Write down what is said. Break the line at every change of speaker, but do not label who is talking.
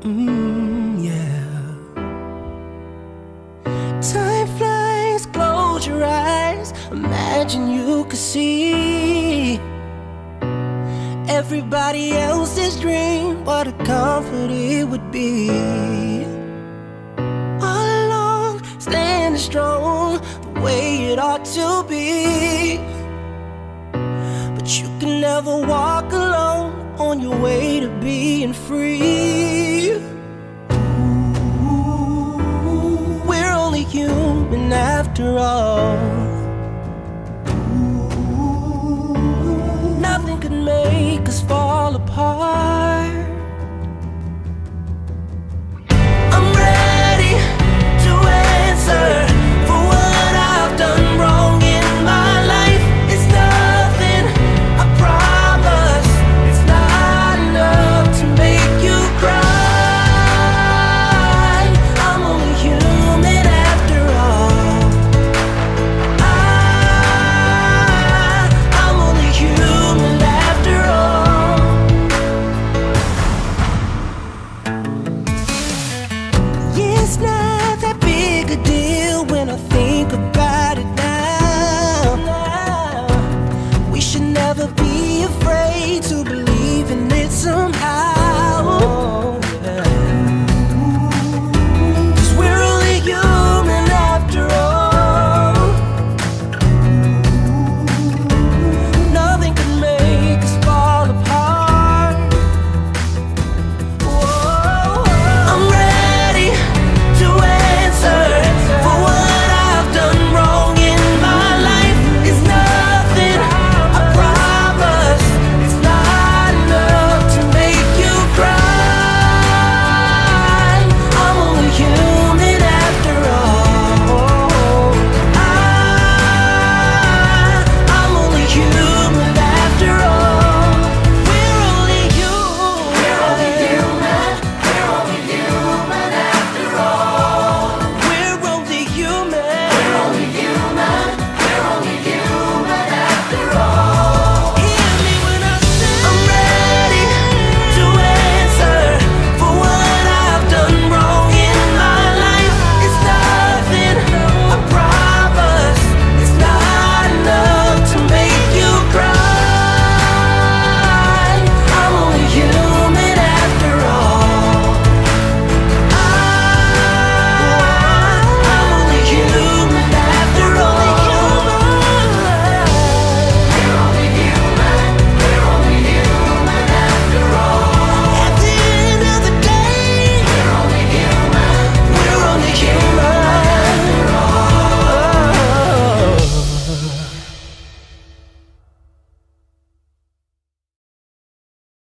Yeah. Time flies, close your eyes. Imagine you could see everybody else's dream, what a comfort it would be. All along, standing strong, the way it ought to be. But you can never walk alone on your way to being free.